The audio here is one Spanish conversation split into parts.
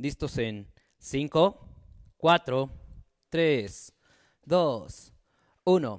Listos en 5, 4, 3, 2, 1.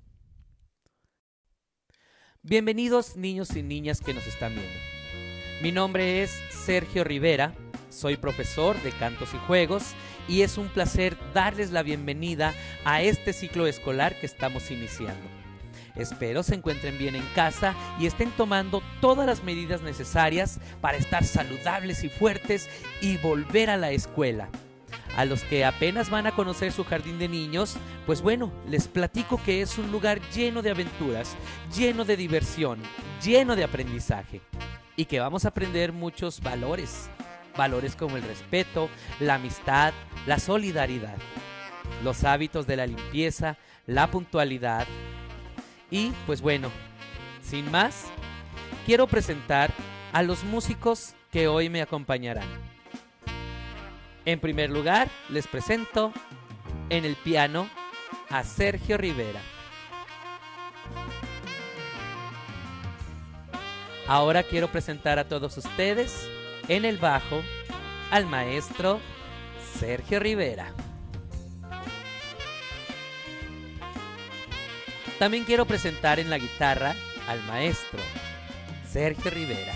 Bienvenidos niños y niñas que nos están viendo. Mi nombre es Sergio Rivera, soy profesor de cantos y juegos y es un placer darles la bienvenida a este ciclo escolar que estamos iniciando. Espero se encuentren bien en casa y estén tomando todas las medidas necesarias para estar saludables y fuertes y volver a la escuela. A los que apenas van a conocer su jardín de niños, pues bueno, les platico que es un lugar lleno de aventuras, lleno de diversión, lleno de aprendizaje y que vamos a aprender muchos valores. Valores como el respeto, la amistad, la solidaridad, los hábitos de la limpieza, la puntualidad. Y pues bueno, sin más, quiero presentar a los músicos que hoy me acompañarán. En primer lugar, les presento en el piano a Sergio Rivera. Ahora quiero presentar a todos ustedes en el bajo al maestro Sergio Rivera. También quiero presentar en la guitarra al maestro Sergio Rivera.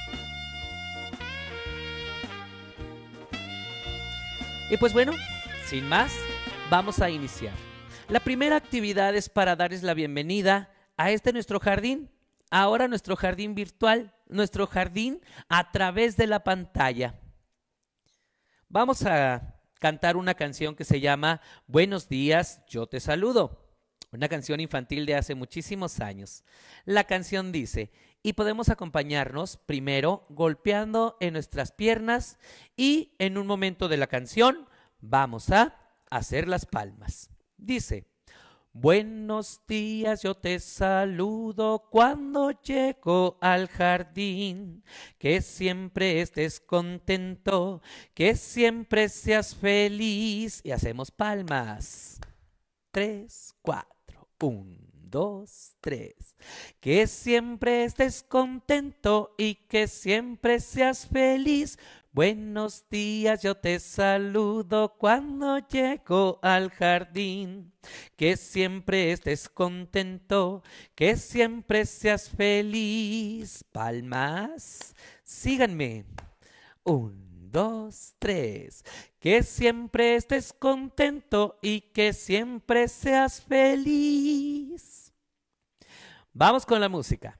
Y pues bueno, sin más, vamos a iniciar. La primera actividad es para darles la bienvenida a nuestro jardín. Ahora nuestro jardín virtual, nuestro jardín a través de la pantalla. Vamos a cantar una canción que se llama Buenos días, yo te saludo. Una canción infantil de hace muchísimos años. La canción dice, y podemos acompañarnos primero golpeando en nuestras piernas y en un momento de la canción vamos a hacer las palmas. Dice, buenos días, yo te saludo cuando llego al jardín. Que siempre estés contento, que siempre seas feliz. Y hacemos palmas. 3, 4. 1, 2, 3. Que siempre estés contento y que siempre seas feliz. Buenos días, yo te saludo cuando llego al jardín. Que siempre estés contento, que siempre seas feliz. Palmas, síganme. 1, 2, 3. Que siempre estés contento y que siempre seas feliz. Vamos con la música.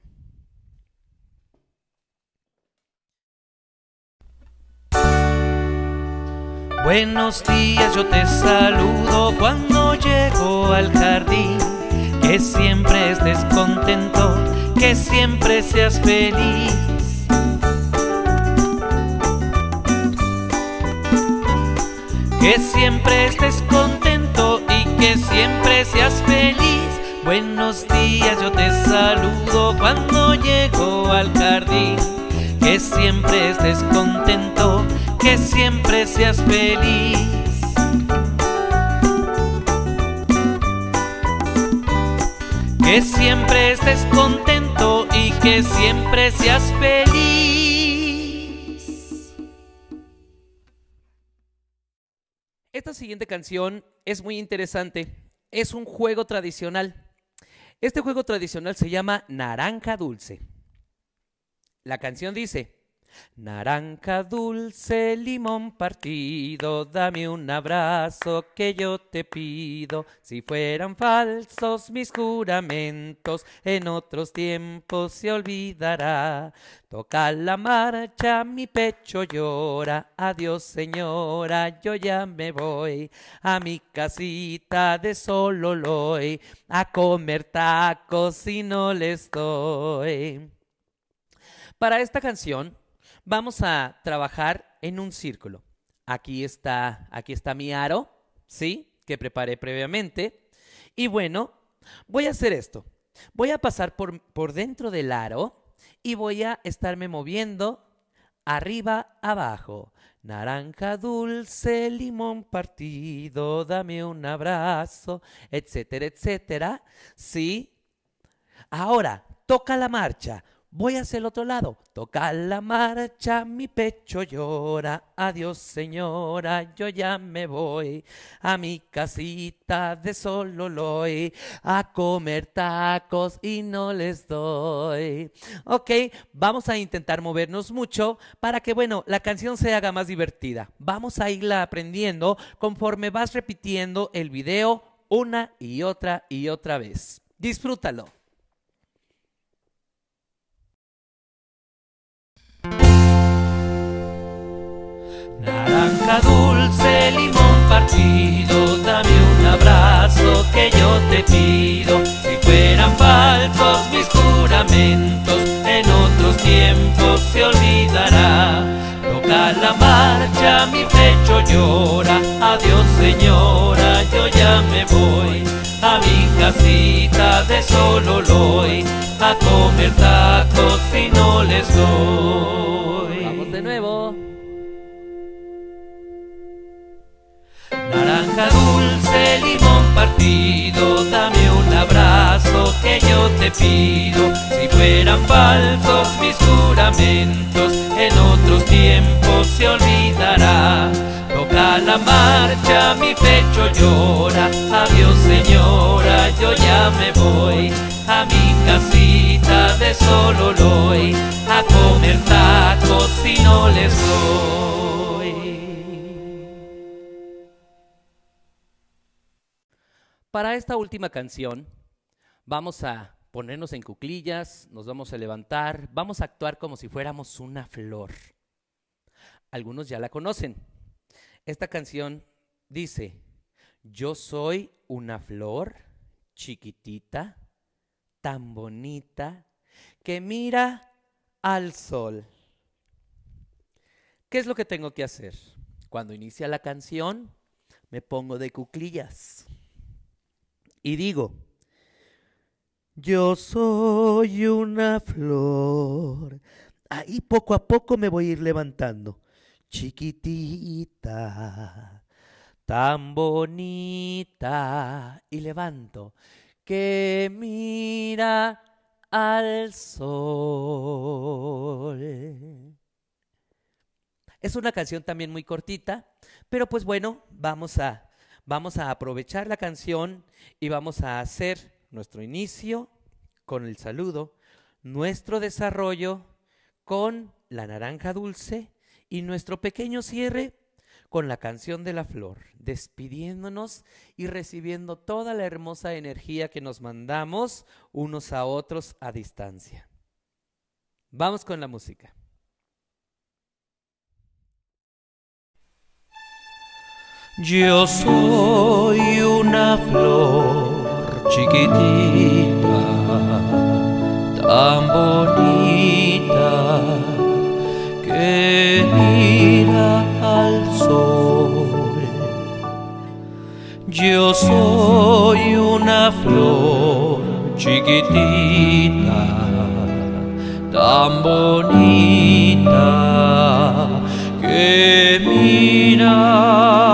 Buenos días, yo te saludo cuando llego al jardín. Que siempre estés contento, que siempre seas feliz. Que siempre estés contento y que siempre seas feliz. Buenos días, yo te saludo cuando llego al jardín. Que siempre estés contento, que siempre seas feliz. Que siempre estés contento y que siempre seas feliz. Esta siguiente canción es muy interesante. Es un juego tradicional. Este juego tradicional se llama Naranja Dulce. La canción dice, naranja dulce, limón partido, dame un abrazo que yo te pido. Si fueran falsos mis juramentos, en otros tiempos se olvidará. Toca la marcha, mi pecho llora, adiós señora, yo ya me voy a mi casita de Sololoy a comer tacos y no les doy. Para esta canción vamos a trabajar en un círculo. Aquí está mi aro, ¿sí? Que preparé previamente. Y bueno, voy a hacer esto. Voy a pasar por dentro del aro y voy a estarme moviendo arriba, abajo. Naranja dulce, limón partido, dame un abrazo, etcétera, etcétera. ¿Sí? Ahora, toca la marcha. Voy hacia el otro lado. Toca la marcha, mi pecho llora. Adiós, señora, yo ya me voy a mi casita de Sololoy a comer tacos y no les doy. Ok, vamos a intentar movernos mucho para que, bueno, la canción se haga más divertida. Vamos a irla aprendiendo conforme vas repitiendo el video una y otra vez. Disfrútalo. Naranja dulce, limón partido, dame un abrazo que yo te pido. Si fueran falsos mis juramentos, en otros tiempos se olvidará. Toca la marcha, mi pecho llora. Adiós, señora, yo ya me voy a mi casita de Sololoy a comer tacos y no les doy. Vamos de nuevo. Naranja dulce, limón partido, dame un abrazo que yo te pido. Si fueran falsos mis juramentos, en otros tiempos se olvidará. Toca la marcha, mi pecho llora. Adiós, señora, yo ya me voy a mi casita de Sololoy a comer tacos y no les doy. Para esta última canción vamos a ponernos en cuclillas, nos vamos a levantar, vamos a actuar como si fuéramos una flor. Algunos ya la conocen. Esta canción dice: yo soy una flor chiquitita, tan bonita, que mira al sol. ¿Qué es lo que tengo que hacer? Cuando inicia la canción, me pongo de cuclillas y digo: yo soy una flor. Ahí poco a poco me voy a ir levantando. Chiquitita, tan bonita. Y levanto. Que mira al sol. Es una canción también muy cortita, pero pues bueno, vamos a aprovechar la canción y vamos a hacer nuestro inicio con el saludo, nuestro desarrollo con la naranja dulce y nuestro pequeño cierre con la canción de la flor, despidiéndonos y recibiendo toda la hermosa energía que nos mandamos unos a otros a distancia. Vamos con la música. Yo soy una flor chiquitita, tan bonita, que mira al sol. Yo soy una flor chiquitita, tan bonita, que mira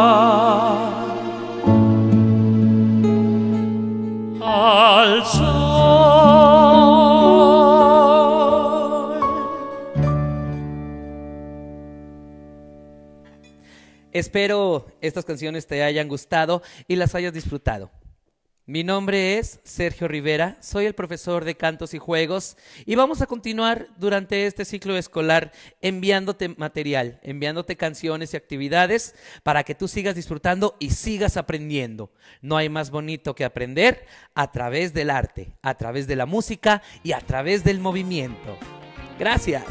al sol. Espero estas canciones te hayan gustado y las hayas disfrutado. Mi nombre es Sergio Rivera, soy el profesor de cantos y juegos y vamos a continuar durante este ciclo escolar enviándote material, enviándote canciones y actividades para que tú sigas disfrutando y sigas aprendiendo. No hay más bonito que aprender a través del arte, a través de la música y a través del movimiento. Gracias.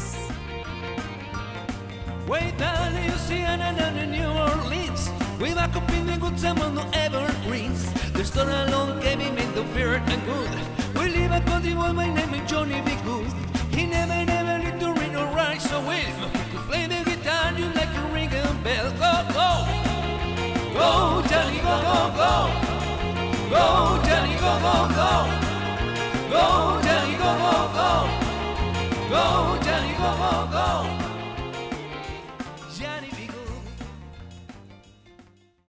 Way down in Louisiana and in New Orleans, we back up in the good time on the evergreens. The story alone came in made the fear and good. We live at Cody Boy, my name is Johnny B. Good. He never lived to read or write so well. He could play the guitar, you like a ring a bell. Go